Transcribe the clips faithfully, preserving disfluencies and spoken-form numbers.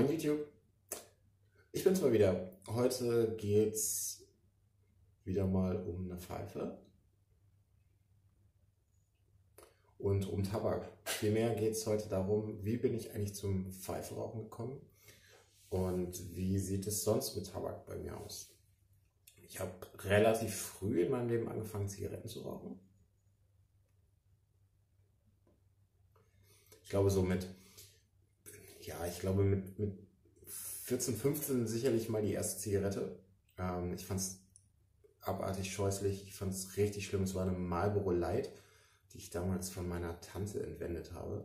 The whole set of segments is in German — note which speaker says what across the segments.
Speaker 1: Moin YouTube, ich bin's mal wieder. Heute geht's wieder mal um eine Pfeife und um Tabak. Vielmehr geht's heute darum, wie bin ich eigentlich zum Pfeifrauchen gekommen und wie sieht es sonst mit Tabak bei mir aus. Ich habe relativ früh in meinem Leben angefangen, Zigaretten zu rauchen. Ich glaube so mit, ja, ich glaube mit, mit vierzehn, fünfzehn sicherlich mal die erste Zigarette. Ähm, ich fand es abartig scheußlich, ich fand es richtig schlimm. Es war eine Marlboro Light, die ich damals von meiner Tante entwendet habe.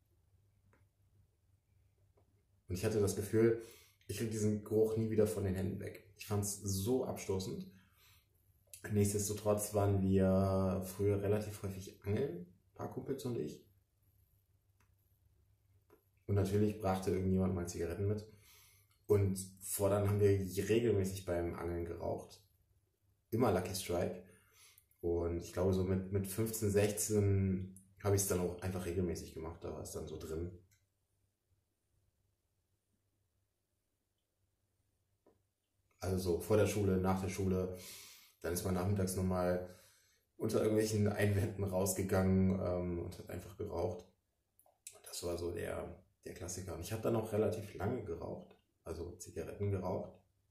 Speaker 1: Und ich hatte das Gefühl, ich kriege diesen Geruch nie wieder von den Händen weg. Ich fand es so abstoßend. Nichtsdestotrotz waren wir früher relativ häufig angeln, ein paar Kumpels und ich. Und natürlich brachte irgendjemand mal Zigaretten mit. Und fortan haben wir regelmäßig beim Angeln geraucht. Immer Lucky Strike. Und ich glaube, so mit, mit fünfzehn, sechzehn habe ich es dann auch einfach regelmäßig gemacht. Da war es dann so drin. Also so vor der Schule, nach der Schule. Dann ist man nachmittags nochmal unter irgendwelchen Einwänden rausgegangen ähm, und hat einfach geraucht. Und das war so der, der Klassiker. Und ich habe dann auch relativ lange geraucht. Also Zigaretten geraucht.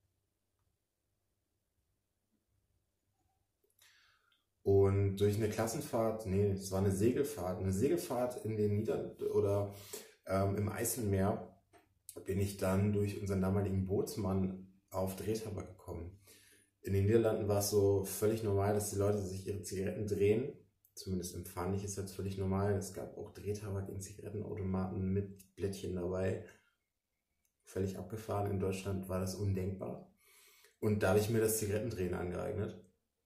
Speaker 1: Und durch eine Klassenfahrt, nee, es war eine Segelfahrt, eine Segelfahrt in den Niederlanden oder ähm, im Eiselmeer bin ich dann durch unseren damaligen Bootsmann auf Drehtabak gekommen. In den Niederlanden war es so völlig normal, dass die Leute sich ihre Zigaretten drehen. Zumindest empfand ich es als völlig normal. Es gab auch Drehtabak in Zigarettenautomaten mit Blättchen dabei. Völlig abgefahren. In Deutschland war das undenkbar. Und da habe ich mir das Zigarettendrehen angeeignet.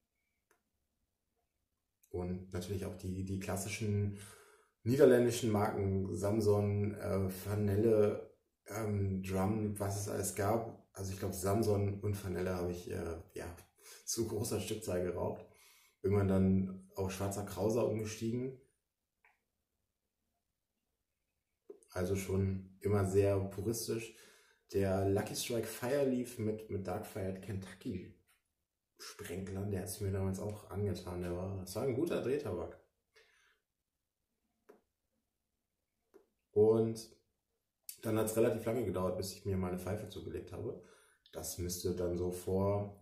Speaker 1: Und natürlich auch die, die klassischen niederländischen Marken, Samson, äh, Vanille, ähm, Drum, was es alles gab. Also ich glaube Samson und Vanille habe ich äh, ja, zu großer Stückzahl geraucht. Irgendwann dann auf Schwarzer Krauser umgestiegen. Also schon immer sehr puristisch. Der Lucky Strike Fire Leaf mit, mit Dark Fired Kentucky Sprenklern, der hat es mir damals auch angetan. Der war, das war ein guter Drehtabak. Und dann hat es relativ lange gedauert, bis ich mir meine Pfeife zugelegt habe. Das müsste dann so vor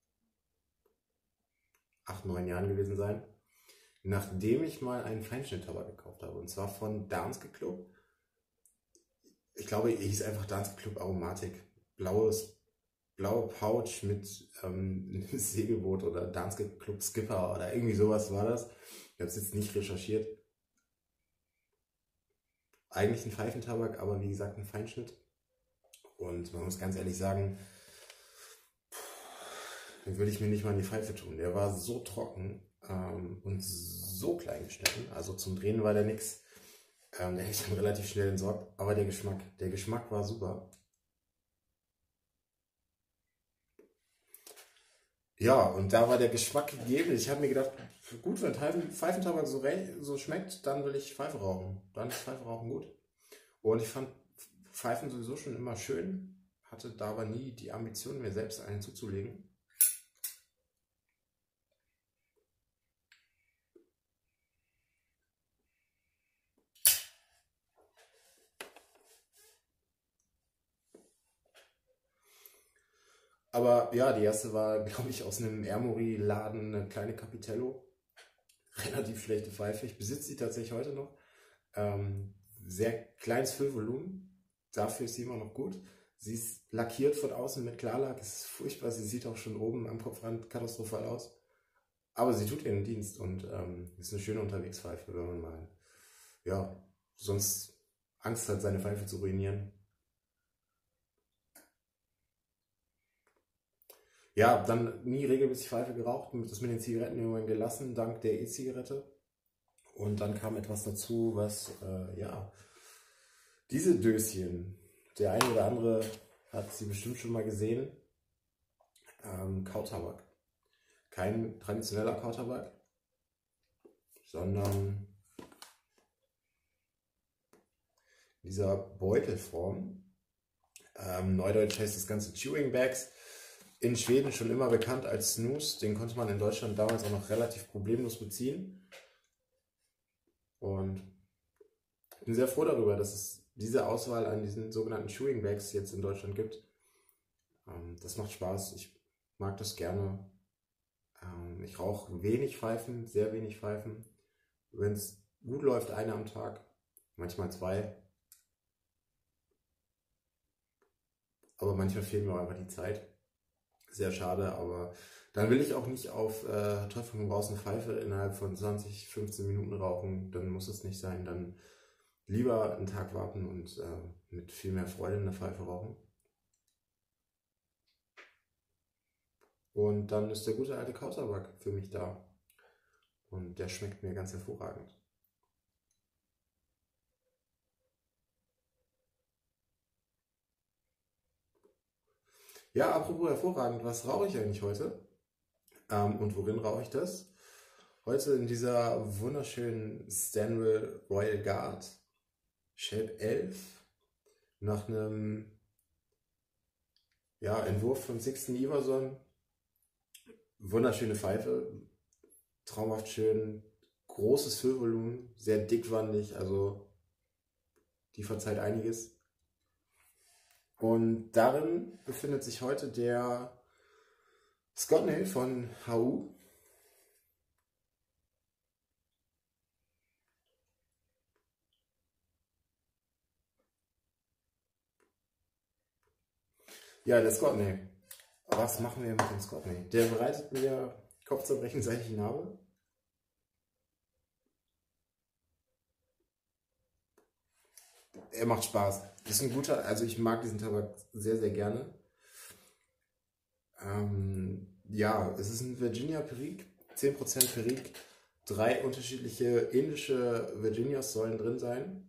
Speaker 1: acht, neun Jahren gewesen sein. Nachdem ich mal einen Feinschnitt-Tabak gekauft habe. Und zwar von Danske Club. Ich glaube, er hieß einfach Danske Club Aromatik. Blaues, blaue Pouch mit ähm, Segelboot oder Danske Club Skipper oder irgendwie sowas war das. Ich habe es jetzt nicht recherchiert. Eigentlich ein Pfeifentabak, aber wie gesagt ein Feinschnitt. Und man muss ganz ehrlich sagen, den würde ich mir nicht mal in die Pfeife tun. Der war so trocken ähm, und so klein geschnitten. Also zum Drehen war der nix. Ähm, der habe ich dann relativ schnell entsorgt. Aber der Geschmack, der Geschmack war super. Ja, und da war der Geschmack gegeben. Ich habe mir gedacht, gut, wenn Pfeifentabak so, so schmeckt, dann will ich Pfeife rauchen. Dann ist Pfeife rauchen gut. Und ich fand Pfeifen sowieso schon immer schön. Hatte da aber nie die Ambition, mir selbst einen zuzulegen. Aber ja, die erste war, glaube ich, aus einem Ermori-Laden, eine kleine Capitello. Relativ schlechte Pfeife. Ich besitze sie tatsächlich heute noch. Ähm, sehr kleines Füllvolumen. Dafür ist sie immer noch gut. Sie ist lackiert von außen mit Klarlack. Es ist furchtbar. Sie sieht auch schon oben am Kopfrand katastrophal aus. Aber sie tut ihren Dienst und ähm, ist eine schöne Unterwegspfeife, wenn man mal, ja, sonst Angst hat, seine Pfeife zu ruinieren. Ja, dann nie regelmäßig Pfeife geraucht, das mit den Zigaretten irgendwann gelassen, dank der E-Zigarette. Und dann kam etwas dazu, was, äh, ja, diese Döschen, der eine oder andere hat sie bestimmt schon mal gesehen, ähm, Kautabak. Kein traditioneller Kautabak, sondern in dieser Beutelform. Ähm, Neudeutsch heißt das Ganze Chewing Bags. In Schweden schon immer bekannt als Snus. Den konnte man in Deutschland damals auch noch relativ problemlos beziehen. Und ich bin sehr froh darüber, dass es diese Auswahl an diesen sogenannten Chewing Bags jetzt in Deutschland gibt. Ähm, das macht Spaß. Ich mag das gerne. Ähm, ich rauche wenig Pfeifen, sehr wenig Pfeifen. Wenn es gut läuft, eine am Tag, manchmal zwei. Aber manchmal fehlt mir auch einfach die Zeit. Sehr schade, aber dann will ich auch nicht auf äh, Teufel komm raus eine Pfeife innerhalb von zwanzig, fünfzehn Minuten rauchen. Dann muss es nicht sein. Dann lieber einen Tag warten und äh, mit viel mehr Freude eine Pfeife rauchen. Und dann ist der gute alte Kautabak für mich da. Und der schmeckt mir ganz hervorragend. Ja, apropos hervorragend, was rauche ich eigentlich heute? Ähm, und worin rauche ich das? Heute in dieser wunderschönen Stanwell Royal Guard Shape elf nach einem ja, Entwurf von Sixten Iverson. Wunderschöne Pfeife, traumhaft schön, großes Füllvolumen, sehr dickwandig, also die verzeiht einiges. Und darin befindet sich heute der Scotney von H U. Ja, der Scotney. Was machen wir mit dem Scotney? Der bereitet mir Kopfzerbrechen, seit ich ihn habe. Er macht Spaß. Ist ein guter, also ich mag diesen Tabak sehr, sehr gerne. Ähm, ja, es ist ein Virginia Perique, zehn Prozent Perique. Drei unterschiedliche indische Virginias sollen drin sein.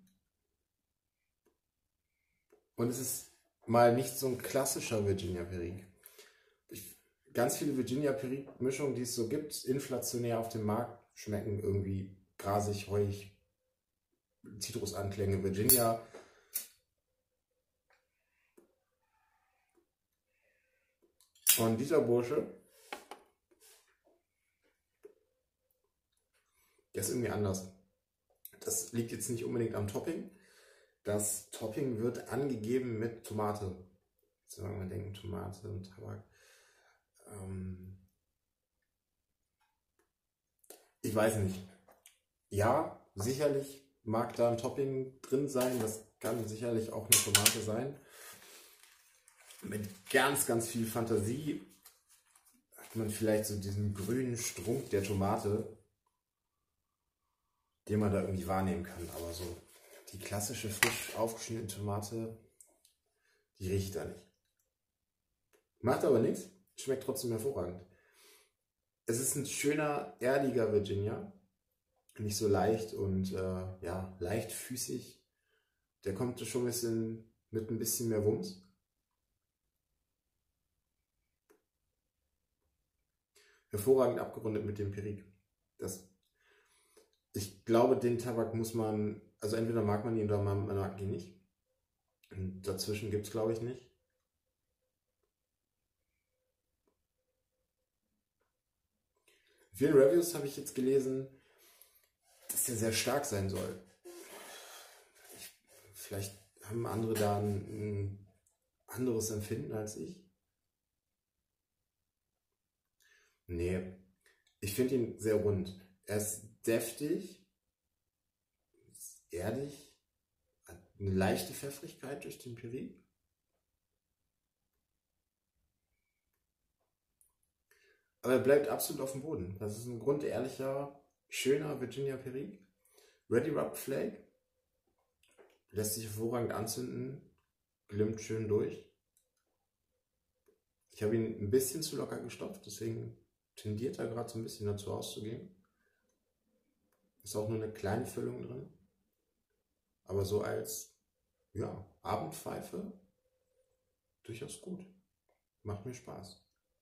Speaker 1: Und es ist mal nicht so ein klassischer Virginia Perique. Ich, ganz viele Virginia Perique Mischungen, die es so gibt, inflationär auf dem Markt, schmecken irgendwie grasig, heuig, Zitrusanklänge. Virginia und dieser Bursche, der ist irgendwie anders. Das liegt jetzt nicht unbedingt am Topping. Das Topping wird angegeben mit Tomate. So, wenn wir denken, Tomate und Tabak. Ähm ich weiß nicht. Ja, sicherlich mag da ein Topping drin sein. Das kann sicherlich auch eine Tomate sein. Mit ganz, ganz viel Fantasie hat man vielleicht so diesen grünen Strunk der Tomate, den man da irgendwie wahrnehmen kann. Aber so die klassische frisch aufgeschnittene Tomate, die riecht da nicht. Macht aber nichts, schmeckt trotzdem hervorragend. Es ist ein schöner, erdiger Virginia. Nicht so leicht und äh, ja, leichtfüßig. Der kommt schon ein bisschen mit ein bisschen mehr Wumms. Hervorragend abgerundet mit dem Perique. Das, ich glaube, den Tabak muss man, also entweder mag man ihn oder man, man mag ihn nicht. Und dazwischen gibt es, glaube ich, nicht. In vielen Reviews habe ich jetzt gelesen, dass der sehr stark sein soll. Ich, vielleicht haben andere da ein, ein anderes Empfinden als ich. Nee, ich finde ihn sehr rund. Er ist deftig, ist erdig, hat eine leichte Pfeffrigkeit durch den Perique. Aber er bleibt absolut auf dem Boden. Das ist ein grundehrlicher, schöner Virginia Perique. Ready Rubbed Flake. Lässt sich hervorragend anzünden. Glimmt schön durch. Ich habe ihn ein bisschen zu locker gestopft, deswegen tendiert er gerade so ein bisschen dazu auszugehen. Ist auch nur eine kleine Füllung drin. Aber so als ja, Abendpfeife durchaus gut. Macht mir Spaß.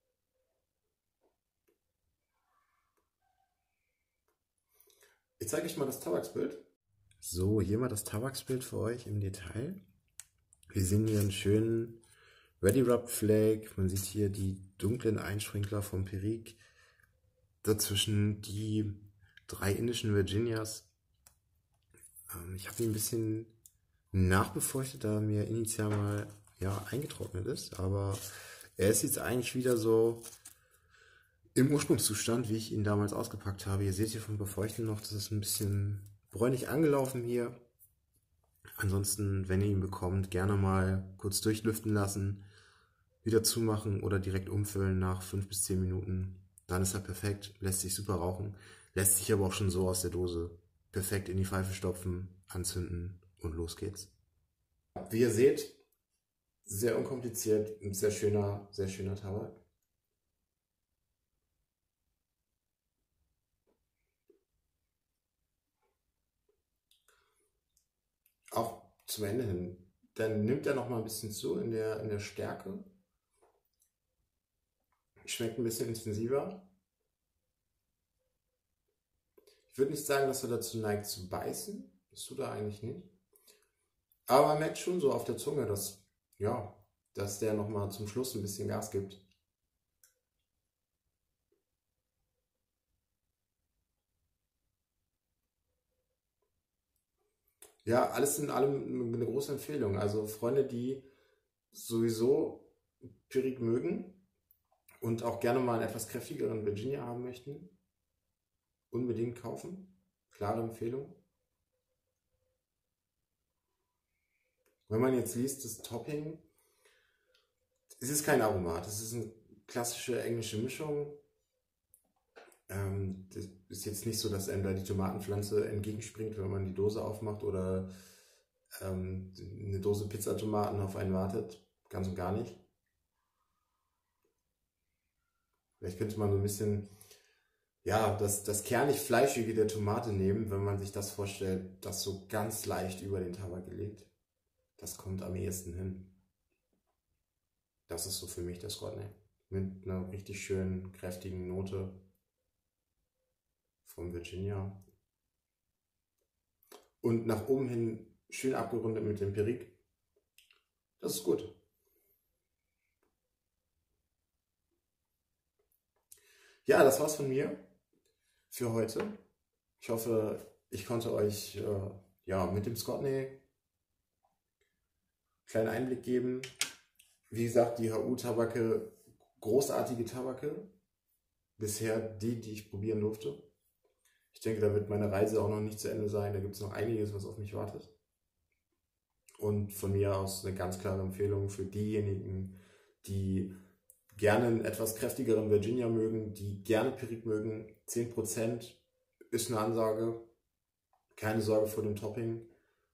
Speaker 1: Ich zeige euch mal das Tabaksbild. So, hier mal das Tabaksbild für euch im Detail. Wir sehen hier einen schönen Ready Rub Flake. Man sieht hier die dunklen Einsprinkler vom Perique. Dazwischen die drei indischen Virginias. Ähm, ich habe ihn ein bisschen nachbefeuchtet, da er mir initial mal ja, eingetrocknet ist. Aber er ist jetzt eigentlich wieder so im Ursprungszustand, wie ich ihn damals ausgepackt habe. Ihr seht hier vom Befeuchten noch, das ist ein bisschen bräunlich angelaufen hier. Ansonsten, wenn ihr ihn bekommt, gerne mal kurz durchlüften lassen, wieder zumachen oder direkt umfüllen nach fünf bis zehn Minuten. Dann ist er perfekt, lässt sich super rauchen, lässt sich aber auch schon so aus der Dose perfekt in die Pfeife stopfen, anzünden und los geht's. Wie ihr seht, sehr unkompliziert, ein sehr schöner, sehr schöner Tabak. Auch zum Ende hin. Dann nimmt er noch mal ein bisschen zu in der, in der Stärke. Schmeckt ein bisschen intensiver. Ich würde nicht sagen, dass er dazu neigt zu beißen. Das tut er eigentlich nicht. Aber man merkt schon so auf der Zunge, dass, ja, dass der noch mal zum Schluss ein bisschen Gas gibt. Ja, alles in allem eine große Empfehlung. Also Freunde, die sowieso Perique mögen und auch gerne mal einen etwas kräftigeren Virginia haben möchten, unbedingt kaufen. Klare Empfehlung. Wenn man jetzt liest, das Topping, es ist kein Aromat, es ist eine klassische englische Mischung. Ähm, das ist jetzt nicht so, dass einem da die Tomatenpflanze entgegenspringt, wenn man die Dose aufmacht oder ähm, eine Dose Pizzatomaten auf einen wartet. Ganz und gar nicht. Vielleicht könnte man so ein bisschen ja, das, das kernig-fleischige der Tomate nehmen, wenn man sich das vorstellt, das so ganz leicht über den Tabak gelegt. Das kommt am ehesten hin. Das ist so für mich das Scotney. Mit einer richtig schönen, kräftigen Note vom Virginia. Und nach oben hin schön abgerundet mit dem Perique. Das ist gut. Ja, das war's von mir für heute. Ich hoffe, ich konnte euch äh, ja, mit dem Scotney einen kleinen Einblick geben. Wie gesagt, die H U-Tabake, großartige Tabake. Bisher die, die ich probieren durfte. Ich denke, da wird meine Reise auch noch nicht zu Ende sein. Da gibt es noch einiges, was auf mich wartet. Und von mir aus eine ganz klare Empfehlung für diejenigen, die gerne einen etwas kräftigeren Virginia mögen, die gerne Perique mögen. zehn Prozent ist eine Ansage. Keine Sorge vor dem Topping.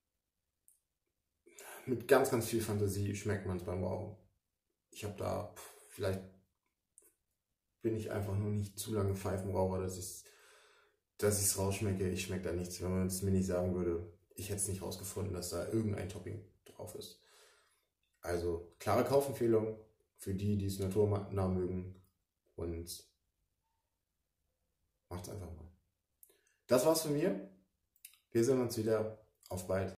Speaker 1: Mit ganz, ganz viel Fantasie schmeckt man es beim Rauchen. Ich habe da, vielleicht bin ich einfach nur nicht zu lange Pfeifenraucher, dass ich dass ich es rausschmecke. Ich schmecke da nichts. Wenn man es mir nicht sagen würde, ich hätte es nicht rausgefunden, dass da irgendein Topping drauf ist. Also klare Kaufempfehlung für die, die es naturnah mögen, und macht's einfach mal. Das war's von mir. Wir sehen uns wieder. Auf bald.